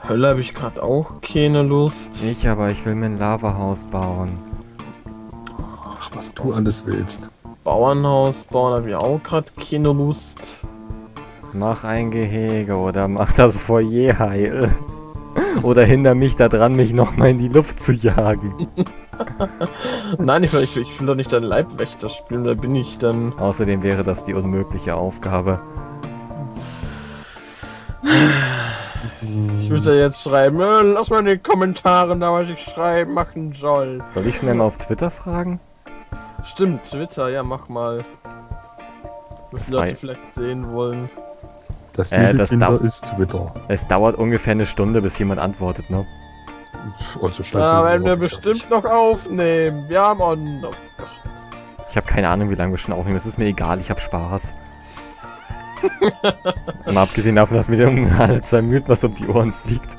Hölle habe ich gerade auch keine Lust. Aber ich will mir ein Lavahaus bauen. Ach, was du alles willst. Bauernhaus bauen habe ich auch gerade keine Lust. Mach ein Gehege oder mach das Foyer heil. Oder hinder mich daran, mich nochmal in die Luft zu jagen. Nein, ich will doch nicht dein Leibwächter spielen, da bin ich dann. Außerdem wäre das die unmögliche Aufgabe. Ich muss ja jetzt schreiben, lass mal in den Kommentaren da, was ich schreiben machen soll. Soll ich schnell mal auf Twitter fragen? Stimmt, Twitter, ja, mach mal. Müssen Leute vielleicht sehen wollen. Das liebe das Kinder ist Twitter. Es dauert ungefähr eine Stunde, bis jemand antwortet, ne? Also Da werden wir bestimmt noch aufnehmen. Wir haben auch noch. Ich habe keine Ahnung, wie lange wir schon aufnehmen. Es ist mir egal, ich habe Spaß. Mal abgesehen davon, dass mir der alle 2 Minuten was um die Ohren fliegt.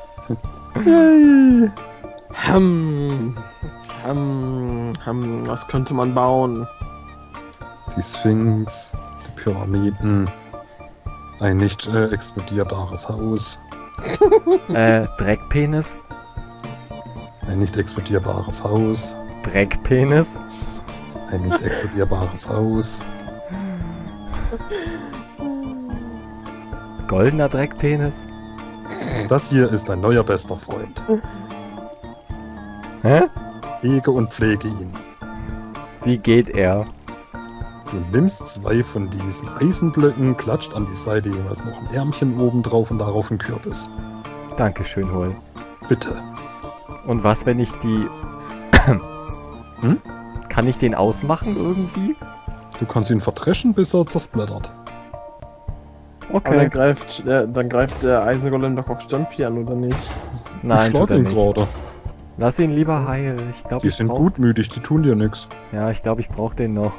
Was könnte man bauen? Die Sphinx, die Pyramiden, ein nicht explodierbares Haus. Dreckpenis? Ein nicht explodierbares Haus. Dreckpenis? Ein nicht explodierbares Haus. Goldener Dreckpenis? Das hier ist ein neuer bester Freund. Hä? Hege und pflege ihn. Wie geht er? Du nimmst 2 von diesen Eisenblöcken, klatscht an die Seite jeweils noch ein Ärmchen oben drauf und darauf ein Kürbis. Dankeschön, Hol. Bitte. Und was, wenn ich die... Kann ich den ausmachen irgendwie? Du kannst ihn verdreschen, bis er zersplittert. Okay. Aber dann greift der Eisengolem doch auch Stampi an, oder nicht? Nein, tut er nicht. Gerade. Lass ihn lieber heil. Ich glaub, die sind gutmütig, die tun dir nichts. Ja, ich glaube, ich brauche den noch.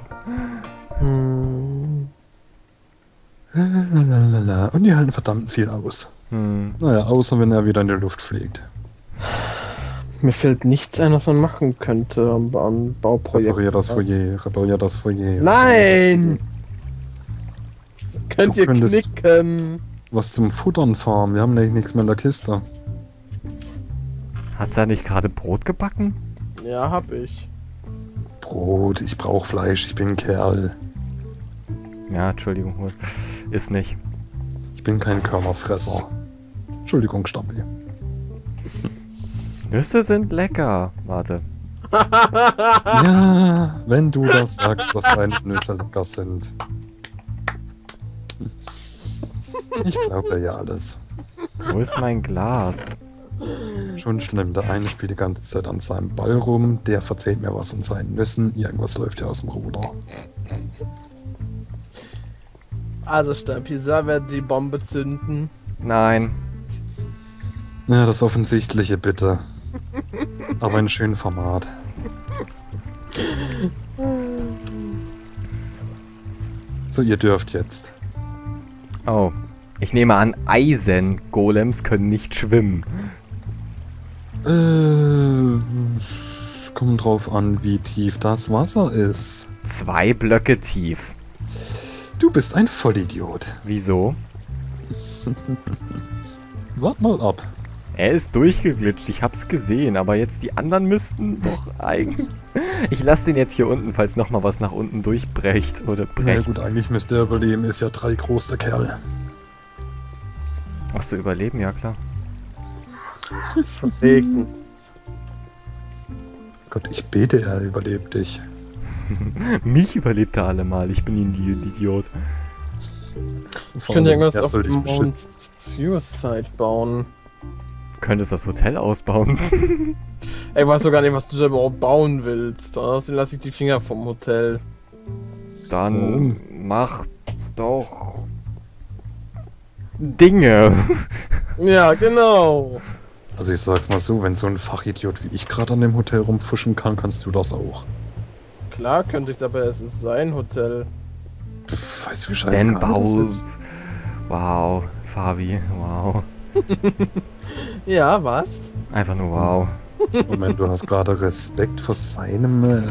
Und die halten verdammt viel aus. Naja, außer wenn er wieder in die Luft fliegt. Mir fällt nichts ein, was man machen könnte am Bauprojekt. Reparier das Foyer. Nein! Könnt ihr knicken? Was zum Futtern farmen, wir haben nämlich nichts mehr in der Kiste. Hast du da nicht gerade Brot gebacken? Ja, hab ich. Brot, ich brauch Fleisch, ich bin ein Kerl. Ja, Entschuldigung, ist nicht. Ich bin kein Körnerfresser. Entschuldigung, Stampi. Nüsse sind lecker. Warte. Ja, wenn du das sagst, dass deine Nüsse lecker sind. Ich glaube ja alles. Wo ist mein Glas? Schon schlimm, der eine spielt die ganze Zeit an seinem Ball rum, der verzählt mir was von seinen Nüssen, irgendwas läuft ja aus dem Ruder. Also Stampi, wird die Bombe zünden? Nein. Ja, das Offensichtliche bitte. Aber in schönem Format. So, ihr dürft jetzt. Oh. Ich nehme an, Eisengolems können nicht schwimmen. Kommt drauf an, wie tief das Wasser ist. 2 Blöcke tief. Du bist ein Vollidiot. Wieso? Wart mal ab. Er ist durchgeglitscht, ich hab's gesehen, aber jetzt die anderen müssten doch eigentlich... Ich lasse den jetzt hier unten, falls nochmal was nach unten durchbrecht oder brecht. Na gut, eigentlich müsste er überleben, ist ja 3 groß der Kerl. Ach so, überleben, ja klar. Verwegen. Gott, ich bete, er überlebt dich. Mich überlebt er allemal, ich bin ein Idiot. Ich könnte irgendwas auf Mount Suicide bauen. Du könntest das Hotel ausbauen. Ey, weißt du gar nicht, was du da überhaupt bauen willst. Außerdem lasse ich die Finger vom Hotel. Dann mach doch Dinge. Ja, genau. Also ich sag's mal so, wenn so ein Fachidiot wie ich gerade an dem Hotel rumfuschen kann, kannst du das auch. Klar könnte ich, aber es ist sein Hotel. Pff, weißt du, wie scheiße das ist? Wow, Fabi, wow. Ja, was? Einfach nur wow. Moment, du hast gerade Respekt vor seinem...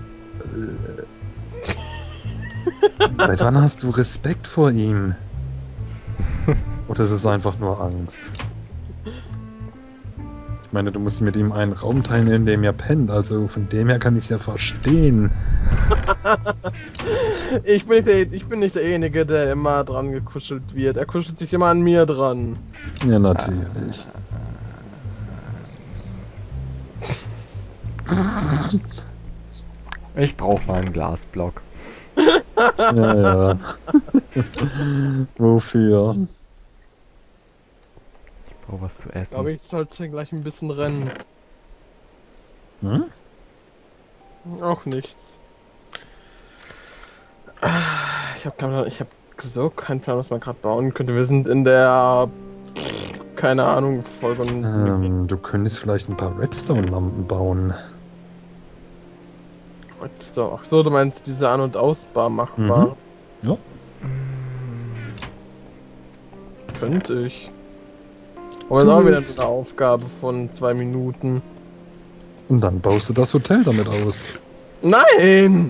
Seit wann hast du Respekt vor ihm? Oder ist es einfach nur Angst? Ich meine, du musst mit ihm einen Raum teilen, in dem er pennt. Also von dem her kann ich es ja verstehen. Ich bin nicht derjenige, der immer dran gekuschelt wird. Er kuschelt sich immer an mir dran. Ja, natürlich. Ich brauche mal einen Glasblock. Ja, ja. Wofür? Ich brauche was zu Ich essen. glaube, ich sollte gleich ein bisschen rennen. Hm? Auch nichts. Ich habe so keinen Plan, was man gerade bauen könnte. Wir sind in der... keine Ahnung, Folge... Du könntest vielleicht ein paar Redstone-Lampen bauen. Ach so, du meinst diese An- und Ausbar machbar. Ja. Könnte ich. Aber das ist auch wieder eine Aufgabe von 2 Minuten. Und dann baust du das Hotel damit aus. Nein!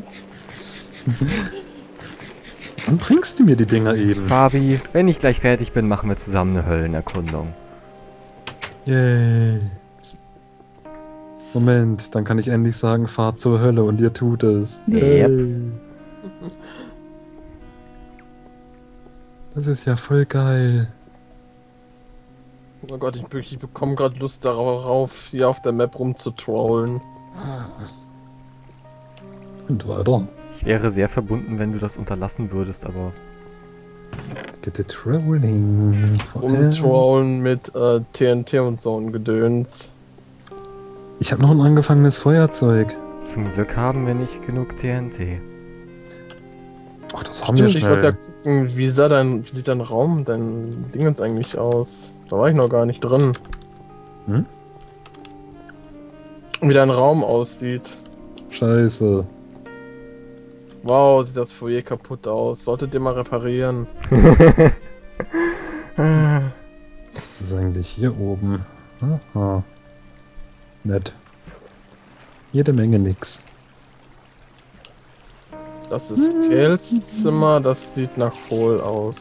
Dann bringst du mir die Dinger eben. Fabi, wenn ich gleich fertig bin, machen wir zusammen eine Höllenerkundung. Yay. Moment, dann kann ich endlich sagen, fahrt zur Hölle und ihr tut es. Yep. Das ist ja voll geil. Oh Gott, ich bekomme gerade Lust darauf, hier auf der Map rumzutrollen. Und weiter. Ich wäre sehr verbunden, wenn du das unterlassen würdest, aber... Get the trolling. Rumtrollen mit TNT und so ein Gedöns. Ich habe noch ein angefangenes Feuerzeug. Zum Glück haben wir nicht genug TNT. Ach, das haben wir Stimmt, ich wollte ja schnell. gucken, wie sieht dein Raum, dein Dingens eigentlich aus? Da war ich noch gar nicht drin. Hm? Wie dein Raum aussieht. Scheiße. Wow, sieht das Foyer kaputt aus. Solltet ihr mal reparieren. Was ist eigentlich hier oben? Aha. Nett. Jede Menge nix. Das ist Kels Zimmer, das sieht nach Kohl aus.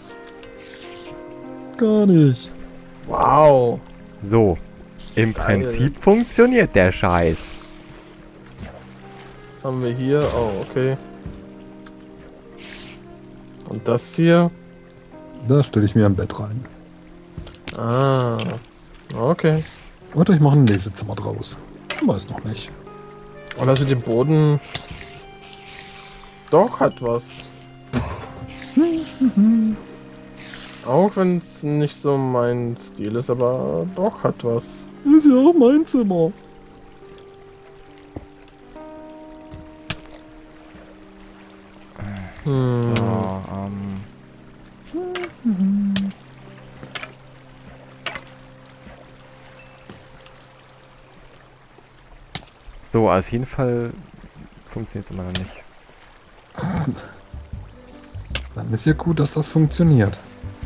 Gar nicht. Wow. So, im Geil. Prinzip funktioniert der Scheiß. Was haben wir hier? Oh, okay. Und das hier? Da stelle ich mir ein Bett rein. Ah. Okay. Oder ich mache ein Lesezimmer draus. Ich weiß noch nicht. Und das mit dem Boden... Doch, hat was. Auch wenn es nicht so mein Stil ist, aber doch hat was. Das ist ja auch mein Zimmer. Hm. So, So, auf jeden Fall funktioniert es immer noch nicht. Dann ist ja gut, dass das funktioniert.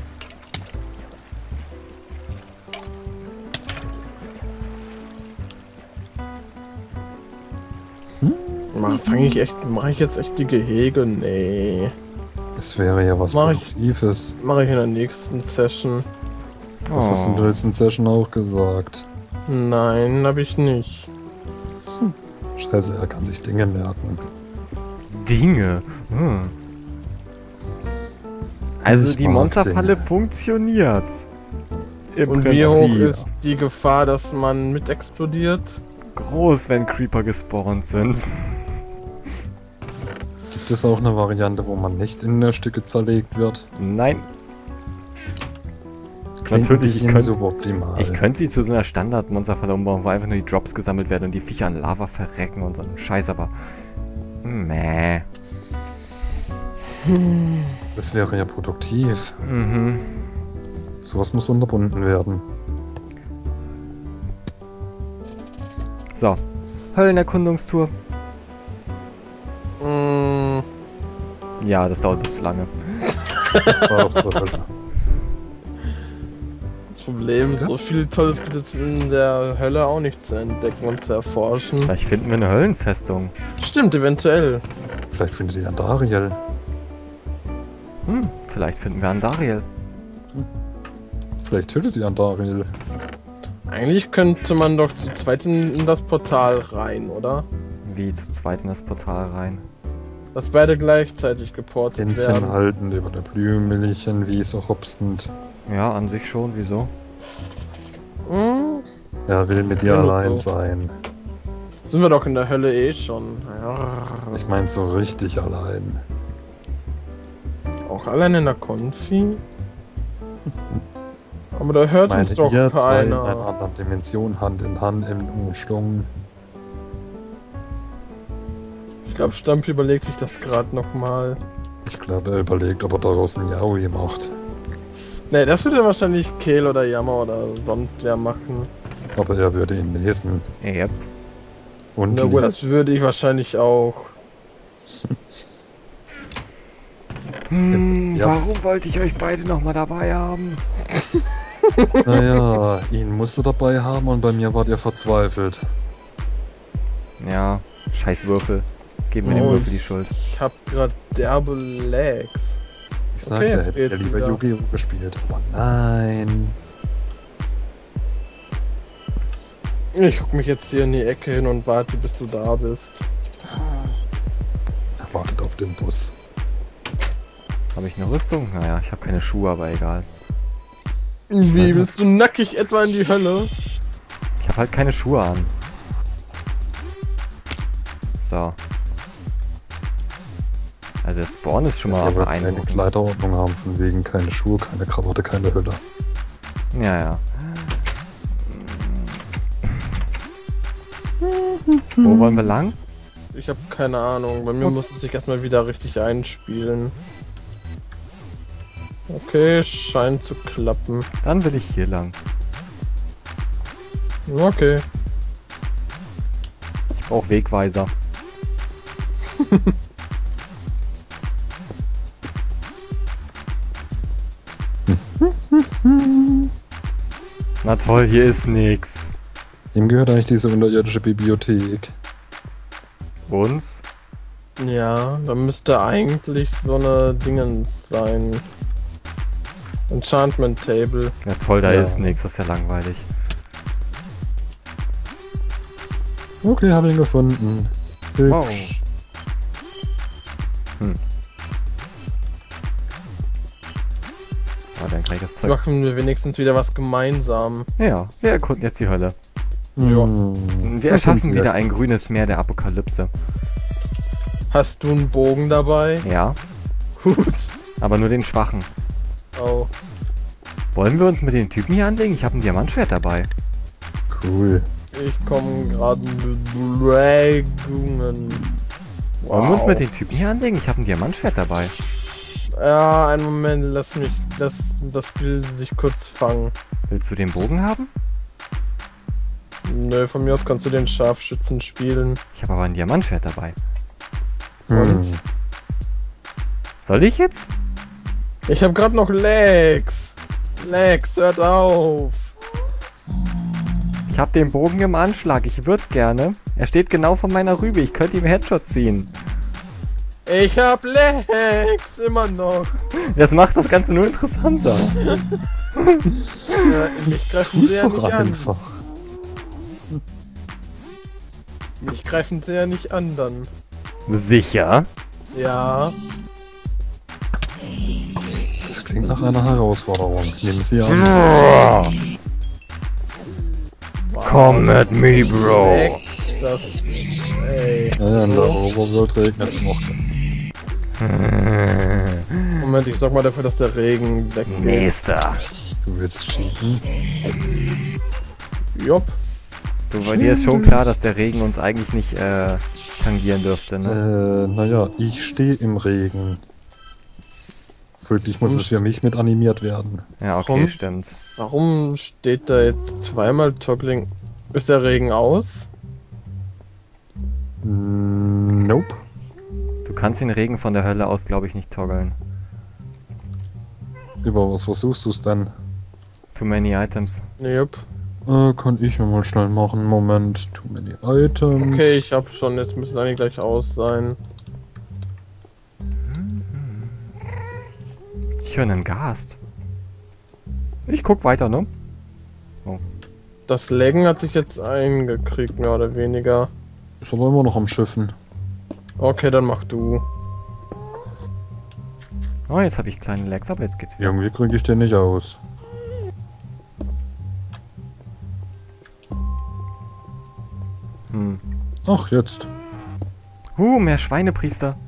Mache ich jetzt echt die Gehege? Nee. Das wäre ja was Mach ich. Produktives. Mache ich in der nächsten Session. Das hast du in der letzten Session auch gesagt. Nein, habe ich nicht. Scheiße, er kann sich Dinge merken. Dinge. Also Ich die mag Monsterfalle Dinge. funktioniert. Im Und Prinzip. wie hoch ist die Gefahr, dass man mit explodiert? Groß, wenn Creeper gespawnt sind. Gibt es auch eine Variante, wo man nicht in Stücke zerlegt wird? Nein, Klingt Natürlich, ein bisschen suboptimal. ich könnte sie zu so einer Standard-Monsterfalle umbauen, wo einfach nur die Drops gesammelt werden und die Viecher an Lava verrecken und so ein Scheiß, aber... Meh. Das wäre ja produktiv. Mhm. Sowas muss unterbunden werden. So. Höllenerkundungstour. Mm, Ja, das dauert zu lange. Auch zur Hölle. Problem, so viel Tolles gibt es in der Hölle auch nicht zu entdecken und zu erforschen. Vielleicht finden wir eine Höllenfestung. Stimmt, eventuell. Vielleicht findet ihr Andariel. Vielleicht finden wir Andariel. Vielleicht tötet ihr Andariel. Eigentlich könnte man doch zu zweit in das Portal rein, oder? Wie zu zweit in das Portal rein. Dass beide gleichzeitig geportet Händchen werden. halten über der Blümchenwiese hopsend. Ja, an sich schon, wieso? Hm? Er will mit dir Ja, nur allein so. sein. Sind wir doch in der Hölle eh schon. Ja. Ich meine so richtig allein. Auch allein in der Konfi? Aber da hört Meine uns doch ihr zwei in einer keiner. anderen Dimension, Hand in Hand im Umschlung. Ich glaube, Stampi überlegt sich das gerade nochmal. Ich glaube, er überlegt, ob er daraus ein Yaoi macht. Ne, das würde wahrscheinlich Kehl oder Jammer oder sonst wer machen. Aber er würde ihn lesen. Yep. Und Na gut, das würde ich wahrscheinlich auch. Ja. Warum wollte ich euch beide nochmal dabei haben? naja, ihn musst du dabei haben und bei mir wart ihr verzweifelt. Ja, scheiß Würfel. Geben mir den Oh, Würfel die Schuld. Ich hab grad derbe Lags. Ich sag Okay, ja, jetzt hätte er geht's lieber wieder. Yu-Gi-Oh! Gespielt. Aber nein. Ich guck mich jetzt hier in die Ecke hin und warte, bis du da bist. Er wartet auf den Bus. Habe ich eine Rüstung? Naja, ich habe keine Schuhe, aber egal. Wie, willst du nackig etwa in die Hölle? Ich habe halt keine Schuhe an. So. Also der Spawn ist schon mal Er wird eine beeindruckend. Kleiderordnung haben, von wegen keine Schuhe, keine Krawatte, keine Hülle. Ja, ja. Wo wollen wir lang? Ich habe keine Ahnung. Bei mir muss es sich erstmal wieder richtig einspielen. Okay, scheint zu klappen. Dann will ich hier lang. Okay. Ich brauche Wegweiser. Na toll, hier ist nix. Ihm gehört eigentlich diese unterirdische Bibliothek. Uns? Ja, da müsste eigentlich so eine Dingens sein. Enchantment Table. Ja toll, da Ja. ist nix, das ist ja langweilig. Okay, habe ihn gefunden. Hübsch. Wow. Ah, dann kann ich das Jetzt Zeug. machen wir wenigstens wieder was gemeinsam. Ja, wir erkunden jetzt die Hölle. Hm, Wir das sind erschaffen sie. wieder ein grünes Meer der Apokalypse. Hast du einen Bogen dabei? Ja, Gut. aber nur den schwachen. Oh. Wollen wir uns mit den Typen hier anlegen? Ich habe ein Diamantschwert dabei. Cool. Ich komme gerade mit Dragungen. Wollen wir uns mit den Typen hier anlegen? Ich habe ein Diamantschwert dabei. Ja, einen Moment, lass das Spiel sich kurz fangen. Willst du den Bogen haben? Nö, von mir aus kannst du den Scharfschützen spielen. Ich habe aber ein Diamantschwert dabei. Hm. Soll ich jetzt? Ich habe gerade noch Legs. Legs, hört auf. Ich habe den Bogen im Anschlag. Ich würde gerne. Er steht genau vor meiner Rübe. Ich könnte ihm Headshot ziehen. Ich hab Legs, immer noch. Das macht das Ganze nur interessanter. Ja, mich greifen Tu's sie ja doch nicht an. einfach. Mich greifen sie ja nicht an dann. Sicher? Ja. Das klingt nach einer Herausforderung. Nehmen Sie an. Come at me, bro. Legs, das. Ey. Ja, in der Overworld regnet es noch. Moment, ich sorg mal dafür, dass der Regen weggeht. Nächster. Du willst cheaten? Jupp. Du, bei dir ist schon klar, dass der Regen uns eigentlich nicht tangieren dürfte, ne? Naja, ich stehe im Regen. Folglich muss es für mich mit animiert werden. Ja, okay, Warum? stimmt. Warum steht da jetzt zweimal Toggling? Ist der Regen aus? Nope. Du kannst den Regen von der Hölle aus, glaube ich, nicht toggeln. Über was versuchst du es denn? Too many items. Jupp. Kann ich ja mal schnell machen. Moment. Too many items. Okay, ich hab schon. Jetzt müsste es eigentlich gleich aus sein. Ich höre einen Gast. Ich guck weiter, ne? Das Laggen hat sich jetzt eingekriegt, mehr oder weniger. Ist aber immer noch am Schiffen. Okay, dann mach du. Oh, jetzt habe ich kleine Lags, aber jetzt geht's wieder. Irgendwie kriege ich den nicht aus. Hm. Ach, jetzt. Mehr Schweinepriester.